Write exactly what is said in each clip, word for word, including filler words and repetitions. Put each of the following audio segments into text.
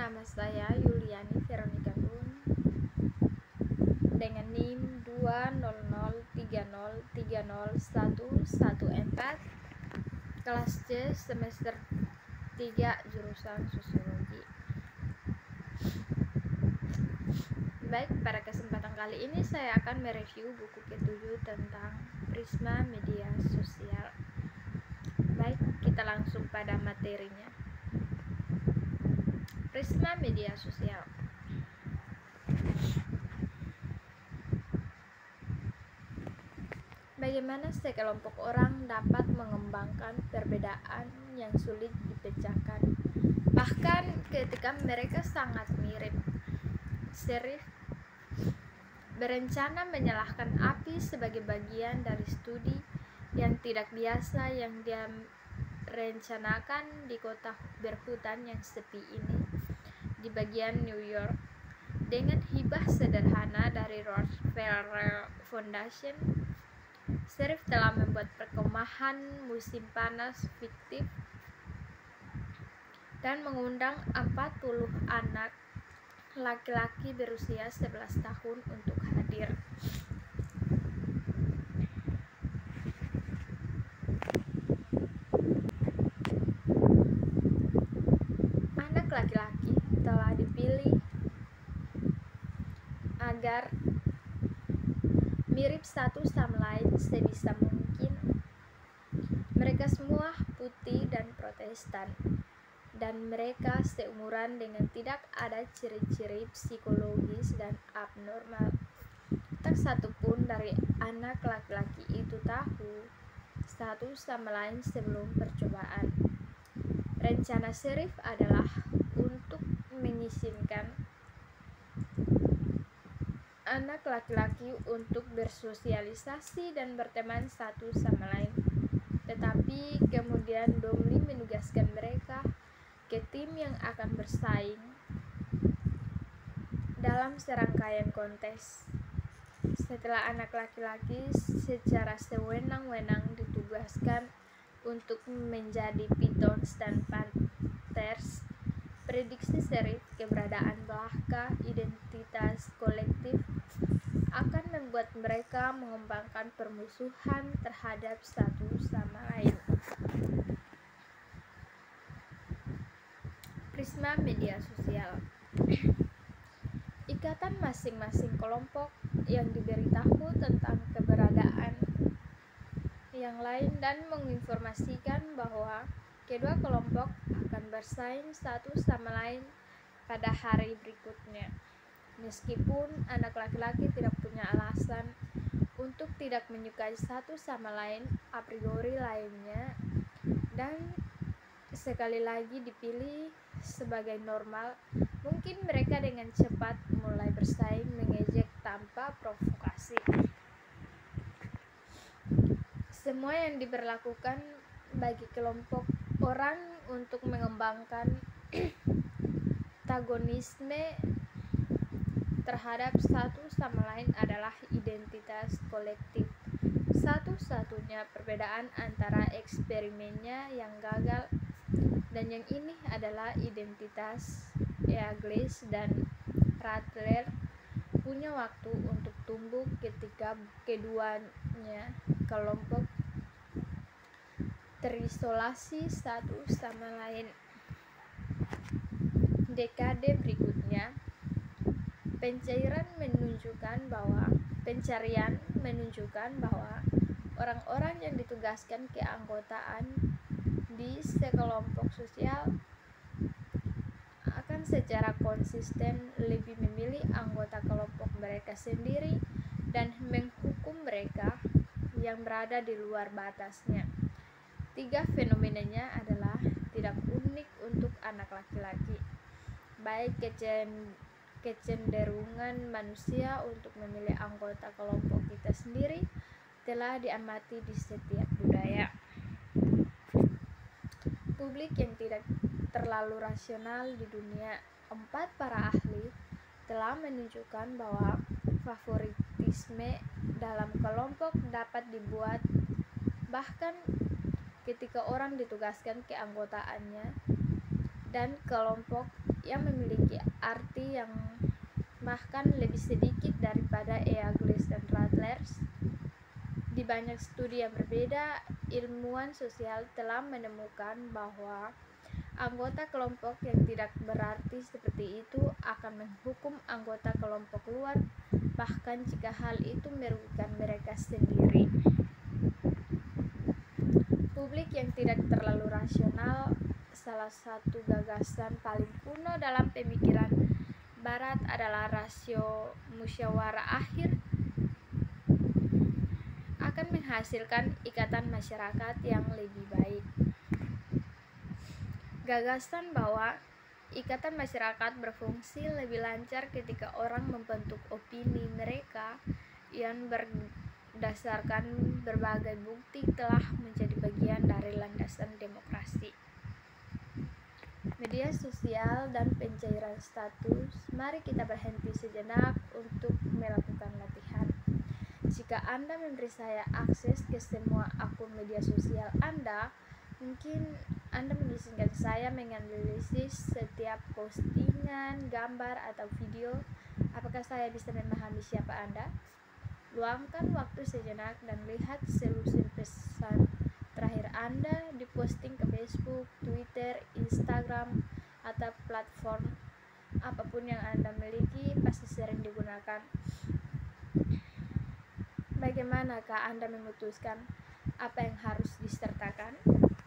Nama saya Yuliani Veronica Gun dengan NIM dua nol nol tiga nol tiga nol satu satu empat, kelas C semester tiga jurusan Sosiologi. Baik, pada kesempatan kali ini saya akan mereview buku ketujuh tentang Prisma Media Sosial. Baik, kita langsung pada materinya. Prisma Media Sosial. Bagaimana sekelompok orang dapat mengembangkan perbedaan yang sulit dipecahkan, bahkan ketika mereka sangat mirip. Serif berencana menyalakan api sebagai bagian dari studi yang tidak biasa yang dia rencanakan di kota berhutan yang sepi ini di bagian New York. Dengan hibah sederhana dari Rockefeller Foundation, Serif telah membuat perkemahan musim panas fiktif dan mengundang empat puluh anak laki-laki berusia sebelas tahun untuk hadir. Anak laki-laki telah dipilih agar mirip satu sama lain sebisa mungkin. Mereka semua putih dan Protestan, dan mereka seumuran dengan tidak ada ciri-ciri psikologis dan abnormal. Tak satu pun dari anak laki-laki itu tahu satu sama lain sebelum percobaan. Rencana Serif adalah untuk mengizinkan anak laki-laki untuk bersosialisasi dan berteman satu sama lain. Tetapi kemudian Domli menugaskan mereka ke tim yang akan bersaing dalam serangkaian kontes. Setelah anak laki-laki secara sewenang-wenang ditugaskan untuk menjadi Pythons dan Panthers, prediksi Serif keberadaan belaka identitas kolektif akan membuat mereka mengembangkan permusuhan terhadap satu sama lain. Prisma Media Sosial. Ikatan masing-masing kelompok yang diberitahu tentang keberadaan yang lain dan menginformasikan bahwa kedua kelompok akan bersaing satu sama lain pada hari berikutnya. Meskipun anak laki-laki tidak punya alasan untuk tidak menyukai satu sama lain a priori lainnya, dan sekali lagi dipilih sebagai normal, mungkin mereka dengan cepat mulai bersaing mengejek tanpa provokasi. Semua yang diberlakukan bagi kelompok orang untuk mengembangkan antagonisme terhadap satu sama lain adalah identitas kolektif. Satu-satunya perbedaan antara eksperimennya yang gagal dan yang ini adalah identitas Eagles dan Rattler punya waktu untuk tumbuh ketika keduanya kelompok terisolasi satu sama lain. Dekade berikutnya, pencairan menunjukkan bahwa pencarian menunjukkan bahwa orang-orang yang ditugaskan keanggotaan di sekelompok sosial akan secara konsisten lebih memilih anggota kelompok mereka sendiri dan menghukum mereka yang berada di luar batasnya. Tiga fenomenanya adalah tidak unik untuk anak laki-laki, baik kecen kecenderungan manusia untuk memilih anggota kelompok kita sendiri telah diamati di setiap budaya. Publik yang tidak terlalu rasional di dunia. Empat para ahli telah menunjukkan bahwa favoritisme dalam kelompok dapat dibuat bahkan ketika orang ditugaskan keanggotaannya dan kelompok yang memiliki arti yang bahkan lebih sedikit daripada Eagles dan Radlers. Di banyak studi yang berbeda, ilmuwan sosial telah menemukan bahwa anggota kelompok yang tidak berarti seperti itu akan menghukum anggota kelompok luar, bahkan jika hal itu merugikan mereka sendiri. Publik yang tidak terlalu rasional, salah satu gagasan paling kuno dalam pemikiran Barat adalah rasio musyawarah akhir akan menghasilkan ikatan masyarakat yang lebih baik. Gagasan bahwa ikatan masyarakat berfungsi lebih lancar ketika orang membentuk opini mereka yang berdasarkan berbagai bukti telah menjadi bagian dari landasan demokrasi. Media sosial dan pencairan status, mari kita berhenti sejenak untuk melakukan latihan. Jika Anda memberi saya akses ke semua akun media sosial Anda, mungkin Anda mengizinkan saya menganalisis setiap postingan, gambar, atau video. Apakah saya bisa memahami siapa Anda? Luangkan waktu sejenak dan lihat selusin pesan terakhir Anda di posting ke Facebook, Twitter, Instagram, atau platform apapun yang Anda miliki pasti sering digunakan. Bagaimanakah Anda memutuskan apa yang harus disertakan?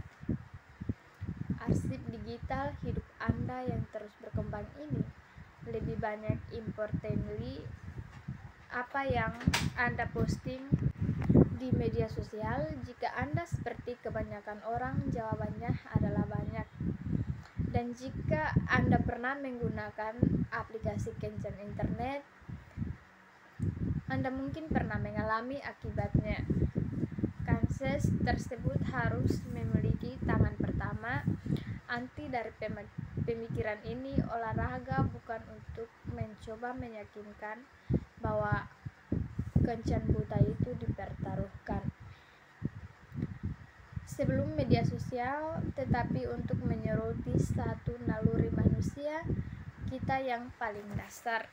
Arsip digital hidup Anda yang terus berkembang ini lebih banyak importantly apa yang Anda posting di media sosial. Jika Anda seperti kebanyakan orang, jawabannya adalah banyak. Dan jika Anda pernah menggunakan aplikasi kencan internet, Anda mungkin pernah mengalami akibatnya. Kansas tersebut harus memiliki tangan pertama. Anti dari pemikiran ini, olahraga bukan untuk mencoba meyakinkan bahwa kencan buta itu dipertaruhkan sebelum media sosial, tetapi untuk menyoroti satu naluri manusia kita yang paling dasar.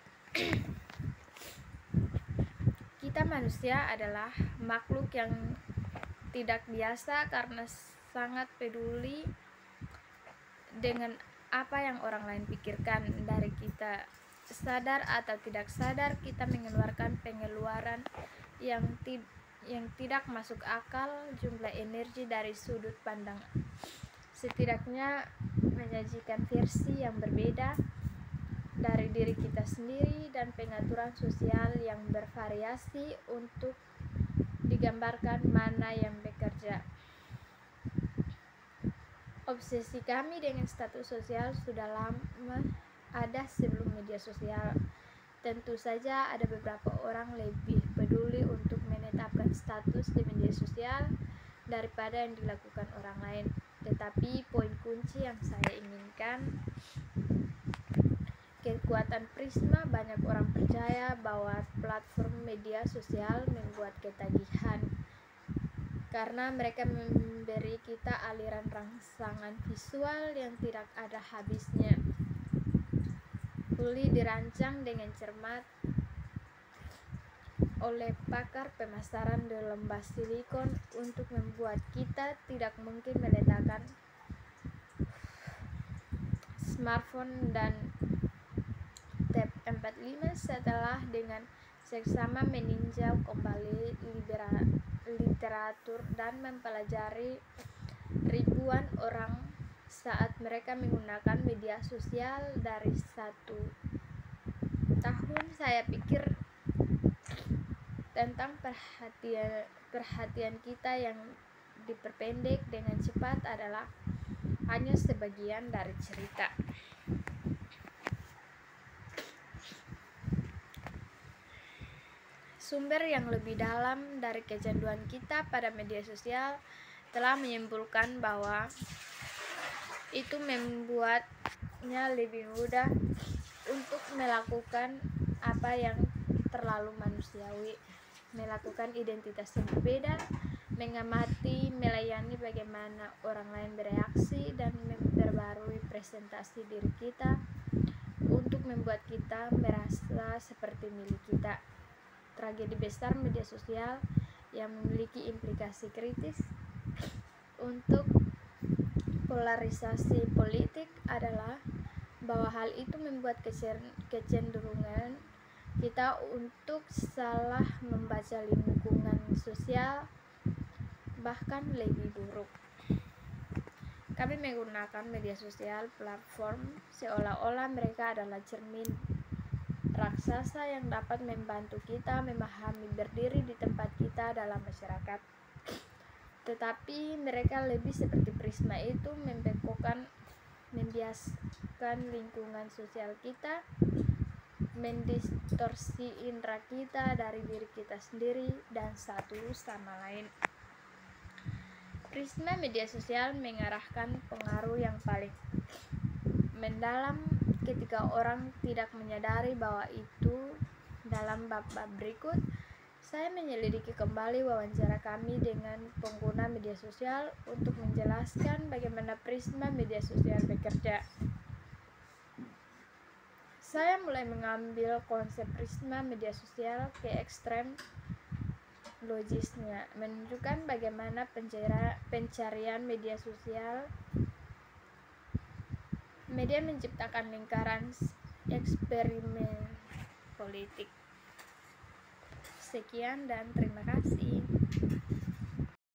Kita manusia adalah makhluk yang tidak biasa karena sangat peduli dengan apa yang orang lain pikirkan dari kita. Sadar atau tidak sadar, kita mengeluarkan pengeluaran yang, ti yang tidak masuk akal jumlah energi dari sudut pandang, setidaknya menyajikan versi yang berbeda dari diri kita sendiri dan pengaturan sosial yang bervariasi untuk digambarkan mana yang bekerja. Obsesi kami dengan status sosial sudah lama ada sebelum media sosial. Tentu saja ada beberapa orang lebih peduli untuk menetapkan status di media sosial daripada yang dilakukan orang lain. Tetapi poin kunci yang saya inginkan, kekuatan Prisma. Banyak orang percaya bahwa platform media sosial membuat ketagihan karena mereka memberi kita aliran rangsangan visual yang tidak ada habisnya. Uli dirancang dengan cermat oleh pakar pemasaran di lembah silikon untuk membuat kita tidak mungkin meletakkan smartphone dan tab empat puluh lima setelah dengan seksama meninjau kembali literatur dan mempelajari ribuan orang saat mereka menggunakan media sosial dari satu tahun. Saya pikir tentang perhatian perhatian kita yang diperpendek dengan cepat adalah hanya sebagian dari cerita. Sumber yang lebih dalam dari kecanduan kita pada media sosial telah menyimpulkan bahwa itu membuatnya lebih mudah untuk melakukan apa yang terlalu manusiawi, melakukan identitas yang berbeda, mengamati, melayani bagaimana orang lain bereaksi, dan memperbarui merepresentasi diri kita untuk membuat kita merasa seperti milik kita. Tragedi besar media sosial yang memiliki implikasi kritis untuk polarisasi politik adalah bahwa hal itu membuat kecenderungan kita untuk salah membaca lingkungan sosial, bahkan lebih buruk. Kami menggunakan media sosial platform seolah-olah mereka adalah cermin raksasa yang dapat membantu kita memahami berdiri di tempat kita dalam masyarakat. Tetapi mereka lebih seperti prisma itu membengkokkan, membiaskan lingkungan sosial kita, mendistorsi indera kita dari diri kita sendiri dan satu sama lain. Prisma media sosial mengarahkan pengaruh yang paling mendalam ketika orang tidak menyadari bahwa itu. Dalam bab-bab berikut, saya menyelidiki kembali wawancara kami dengan pengguna media sosial untuk menjelaskan bagaimana prisma media sosial bekerja. Saya mulai mengambil konsep prisma media sosial ke ekstrem logisnya, menunjukkan bagaimana pencarian media sosial media menciptakan lingkaran eksperimen politik. Sekian dan terima kasih.